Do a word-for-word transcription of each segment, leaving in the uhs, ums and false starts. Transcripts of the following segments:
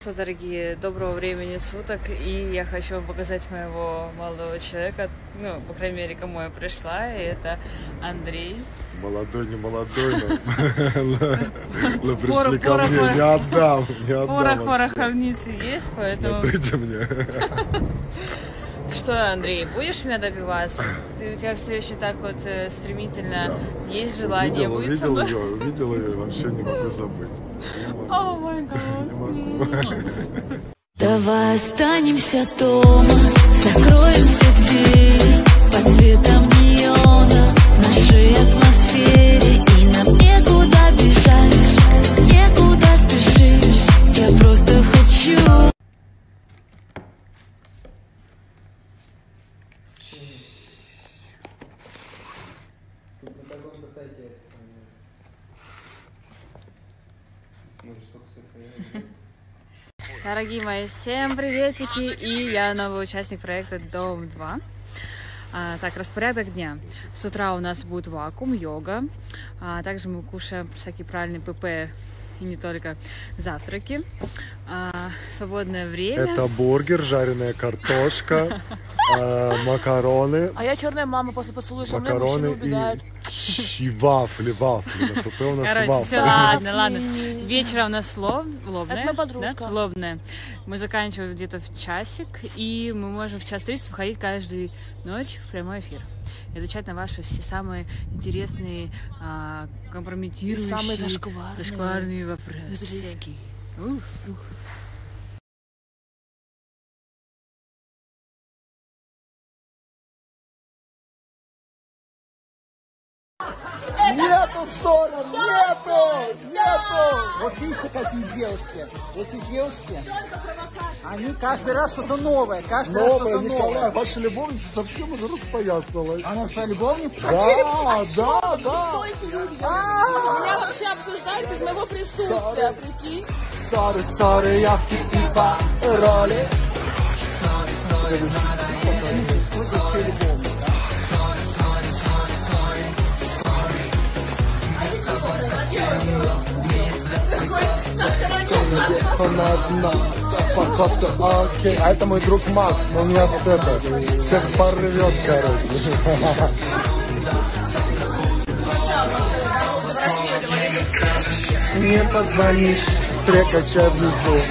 Дорогие, доброго времени суток, и я хочу вам показать моего молодого человека, ну, по крайней мере, кому я пришла, и это Андрей. Молодой, не молодой, но пришли ко мне, не отдам, не отдам. Порох пороховницы есть, поэтому... Смотрите мне. Что, Андрей, будешь меня добиваться? Ты, у тебя все еще так вот э, стремительно да. Есть желание увидел, быть увидел со мной? ее, увидел ее, вообще не могу забыть. О май гад. Давай останемся дома, закроем все двери под цветом неона в нашей атмосфере, и нам некуда бежать, некуда спешить. Я просто хочу. На каком-то сайте смотришь, сколько стоит. Дорогие мои, всем приветики, и я новый участник проекта Дом два. А, так, распорядок дня. С утра у нас будет вакуум, йога, а также мы кушаем всякие правильные ПП и не только завтраки. А, свободное время. Это бургер, жареная картошка, макароны. А я черная мама, после поцелуя со мной Макароны мужчины убегают. и вафли, вафли. На ПП у нас Короче, вафли. все, ладно, ладно. Вечером у нас лоб, лобное. Это моя подружка. Да? Лобное. Мы заканчиваем где-то в часик, и мы можем в час тридцать выходить каждую ночь в прямой эфир. И отвечать на ваши все самые интересные, а, компрометирующие, самые зашкварные, зашкварные вопросы. Уф, уф. Нету ссоров, нету, нету. Вот видите, какие девушки. Эти девушки, они каждый раз что-то новое, каждый Новая, раз что-то Николай, новое. ваша любовница совсем уже распоясалась. Она что, любовница? Да, да, да. Меня вообще обсуждают без моего присутствия, прикинь. Сори, сори, я в типа роли. Окей, а это мой друг Макс, но у меня вот это всех порвет, короче. Не позвонишь, стрекача внизу.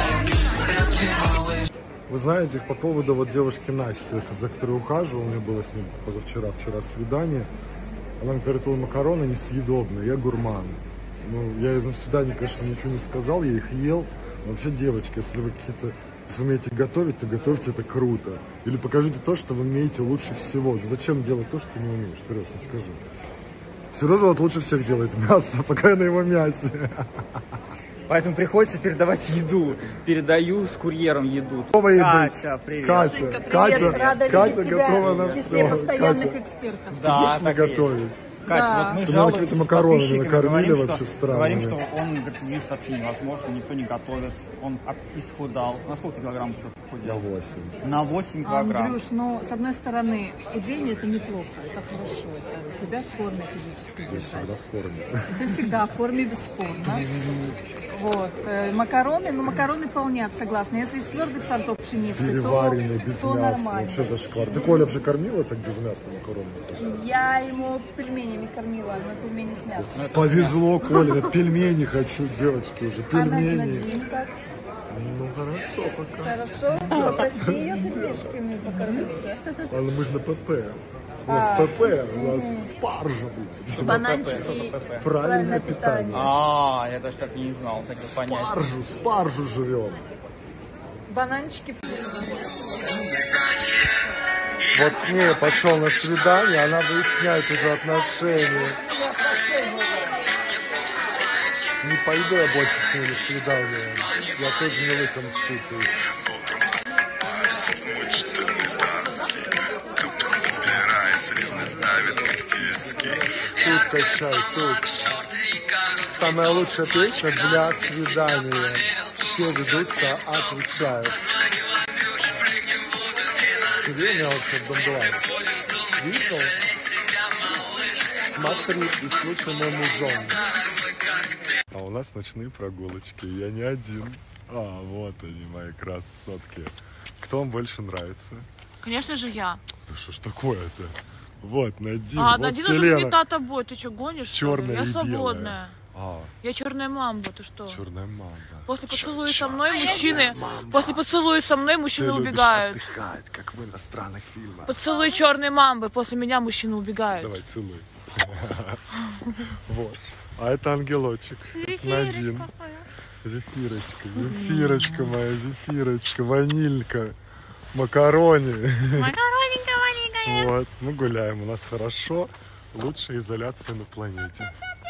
Вы знаете, по поводу вот девушки Насти, за которой ухаживал, у меня было с ней позавчера, вчера свидание. Она мне говорит, ой, макароны несъедобные, я гурман. Ну, я на свидании, конечно, ничего не сказал, я их ел. Но вообще, девочки, если вы какие-то, если умеете готовить, то готовьте это круто. Или покажите то, что вы умеете лучше всего. Зачем делать то, что ты не умеешь? Сережа, скажи. Сережа вот лучше всех делает мясо, пока я на его мясе. Поэтому приходится передавать еду. Передаю с курьером еду. Катя, привет. Катя, Катя, Рада Катя видеть готова тебя на в числе все. постоянных Катя, экспертов. Да, вечно так и есть. готовить. Катя, Да. вот мы Ты жалуемся какие-то с макароны подписчиками, накормили говорим, вообще что, странные. говорим, что он говорит, есть вообще невозможно, никто не готовит. Он исхудал. На сколько килограмм ты На похудел? восемь. На восемь килограмм. Андрюш, ну, с одной стороны, худение это неплохо, это хорошо, это тебя в форме физически Я держать. всегда в форме. Ты всегда в форме, бесспорно. Вот. э, Макароны, ну, макароны полнят, согласна. Если из твердых сортов пшеницы, то, Переваренные, без то мяса. нормально. Вообще зашквар. Ты Коля вообще кормила так без мяса макароны? Я ему пельменями кормила, но пельмени с мясом. Повезло, Коля, я пельмени хочу, девочки, уже А на пельмени. день как? Ну хорошо пока. Хорошо? Попроси ее пельмешками покормиться. Ладно, мы же на ПП. У нас А. ПП, у нас спаржа будет. Бананчики. Правильное питание. А, я даже так и не знал, так и понять. Спаржу, спаржу жрем. Бананчики. Вот с ней пошел на свидание, она выясняет уже отношения. Не пойду я больше с ней на свидание. Я тоже не лыком стукаю. Тут качай, тут. Самая лучшая песня для свидания. Все ведутся, отвечают. Ты видел вообще Дом два? Видел? Смотри, и слушай мой музон. А у нас ночные прогулочки, я не один. А, вот они, мои красотки. Кто вам больше нравится? Конечно же я. Да что ж такое-то? Вот, Надин, А, вот Надин уже Селена. занята тобой, ты что, гонишь? что ли? Черная Я и свободная. белая. А, Я черная мамба, ты что? черная мамба. После Чё- поцелуя чё- со мной черная мужчины, мамба. после поцелуя со мной Ты мужчины любишь убегают. отдыхать, как в иностранных фильмах. Поцелуй черной мамбы, после меня мужчины убегают. Давай, целуй. Вот. А это ангелочек. Это Надин. Зефирочка, зефирочка моя, зефирочка, ванилька, макарони. Макароненька маленькая. Вот, мы гуляем, у нас хорошо. Лучшая изоляция на планете.